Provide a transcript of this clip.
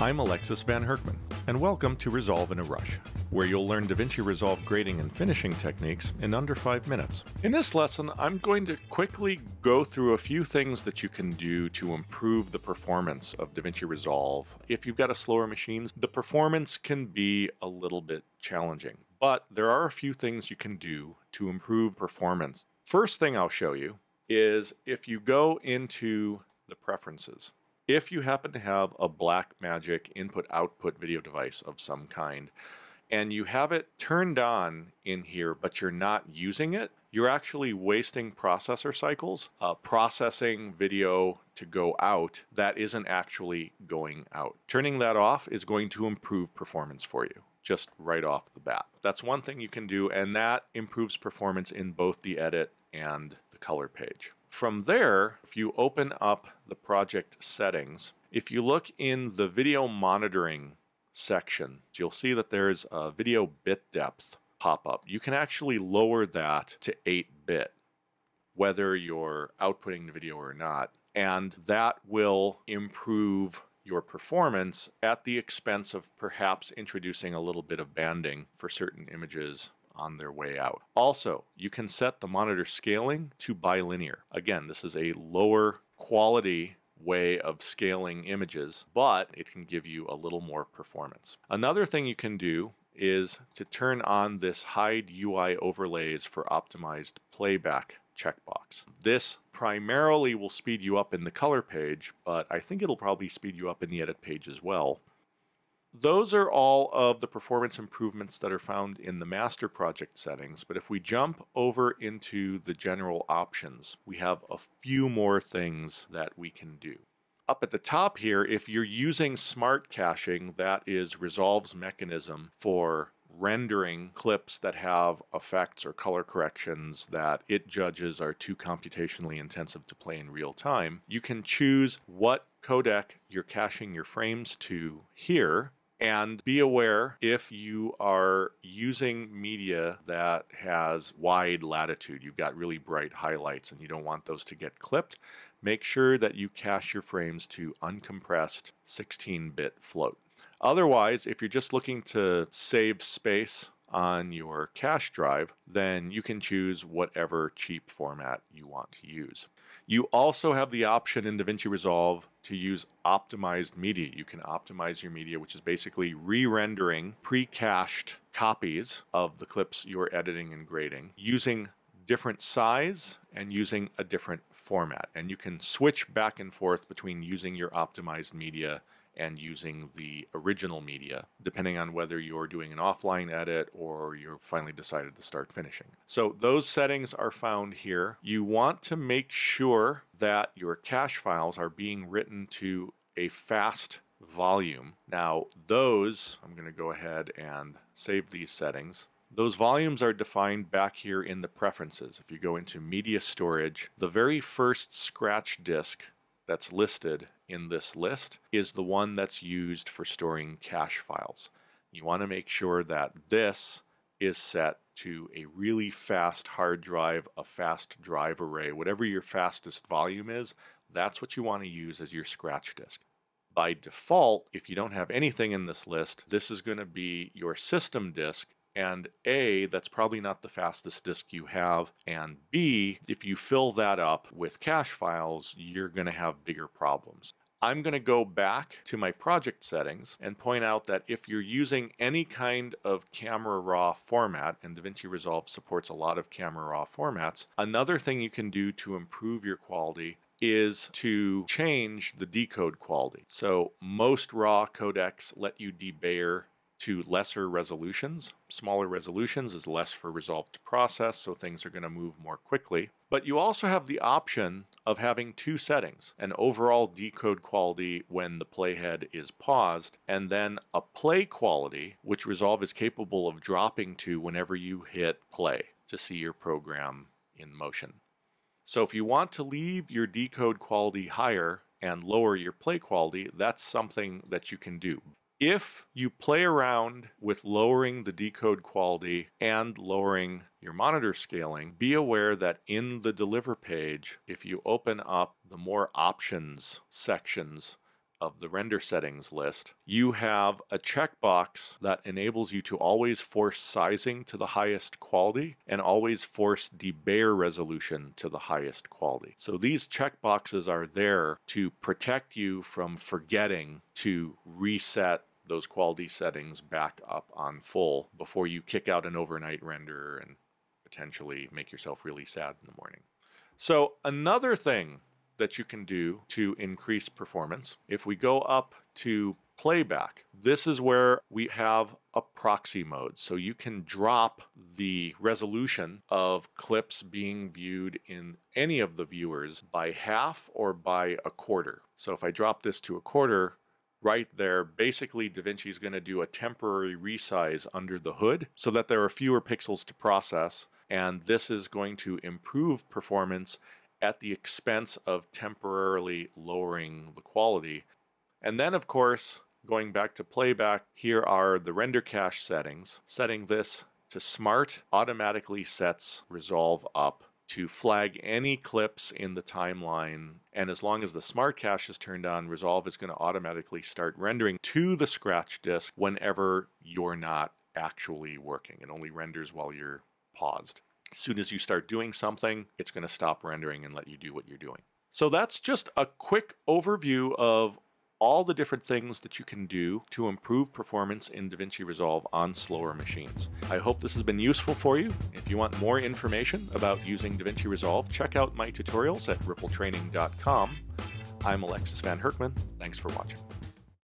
I'm Alexis Van Hurkman, and welcome to Resolve in a Rush, where you'll learn DaVinci Resolve grading and finishing techniques in under 5 minutes. In this lesson, I'm going to quickly go through a few things that you can do to improve the performance of DaVinci Resolve. If you've got a slower machine, the performance can be a little bit challenging, but there are a few things you can do to improve performance. First thing I'll show you is if you go into the preferences. If you happen to have a Blackmagic input-output video device of some kind, and you have it turned on in here, but you're not using it, you're actually wasting processor cycles, processing video to go out that isn't actually going out. Turning that off is going to improve performance for you, just right off the bat. That's one thing you can do, and that improves performance in both the edit and the color page. From there, if you open up the project settings, if you look in the video monitoring section, you'll see that there's a video bit depth pop-up. You can actually lower that to 8-bit, whether you're outputting the video or not, and that will improve your performance at the expense of perhaps introducing a little bit of banding for certain images on their way out. Also, you can set the monitor scaling to bilinear. Again, this is a lower quality way of scaling images, but it can give you a little more performance. Another thing you can do is to turn on this hide UI overlays for optimized playback checkbox. This primarily will speed you up in the color page, but I think it'll probably speed you up in the edit page as well. Those are all of the performance improvements that are found in the master project settings, but if we jump over into the general options, we have a few more things that we can do. Up at the top here, if you're using smart caching, that is Resolve's mechanism for rendering clips that have effects or color corrections that it judges are too computationally intensive to play in real time, you can choose what codec you're caching your frames to here. And be aware if you are using media that has wide latitude, you've got really bright highlights and you don't want those to get clipped, make sure that you cache your frames to uncompressed 16-bit float. Otherwise, if you're just looking to save space on your cache drive, then you can choose whatever cheap format you want to use. You also have the option in DaVinci Resolve to use optimized media. You can optimize your media, which is basically re-rendering pre-cached copies of the clips you're editing and grading using different size and using a different format. And you can switch back and forth between using your optimized media and using the original media, depending on whether you're doing an offline edit or you're finally decided to start finishing. So those settings are found here. You want to make sure that your cache files are being written to a fast volume. Now those, I'm going to go ahead and save these settings. Those volumes are defined back here in the preferences. If you go into media storage, the very first scratch disk that's listed in this list is the one that's used for storing cache files. You want to make sure that this is set to a really fast hard drive, a fast drive array, whatever your fastest volume is, that's what you want to use as your scratch disk. By default, if you don't have anything in this list, this is going to be your system disk. And A, that's probably not the fastest disk you have, and B, if you fill that up with cache files, you're going to have bigger problems. I'm going to go back to my project settings and point out that if you're using any kind of camera raw format, and DaVinci Resolve supports a lot of camera raw formats, another thing you can do to improve your quality is to change the decode quality. So most raw codecs let you debayer to lesser resolutions. Smaller resolutions is less for Resolve to process, so things are going to move more quickly. But you also have the option of having two settings, an overall decode quality when the playhead is paused, and then a play quality, which Resolve is capable of dropping to whenever you hit play to see your program in motion. So if you want to leave your decode quality higher and lower your play quality, that's something that you can do. If you play around with lowering the decode quality and lowering your monitor scaling, be aware that in the deliver page, if you open up the more options sections of the render settings list, you have a checkbox that enables you to always force sizing to the highest quality and always force debayer resolution to the highest quality. So these checkboxes are there to protect you from forgetting to reset those quality settings back up on full before you kick out an overnight render and potentially make yourself really sad in the morning. So another thing that you can do to increase performance, if we go up to playback, this is where we have a proxy mode. So you can drop the resolution of clips being viewed in any of the viewers by half or by a quarter. So if I drop this to a quarter, right there, basically DaVinci is going to do a temporary resize under the hood so that there are fewer pixels to process, and this is going to improve performance at the expense of temporarily lowering the quality. And then, of course, going back to playback, here are the render cache settings. Setting this to smart automatically sets Resolve up to flag any clips in the timeline, and as long as the smart cache is turned on, Resolve is going to automatically start rendering to the scratch disk whenever you're not actually working. It only renders while you're paused. As soon as you start doing something, it's going to stop rendering and let you do what you're doing. So that's just a quick overview of all the different things that you can do to improve performance in DaVinci Resolve on slower machines. I hope this has been useful for you. If you want more information about using DaVinci Resolve, check out my tutorials at rippletraining.com. I'm Alexis Van Hurkman. Thanks for watching.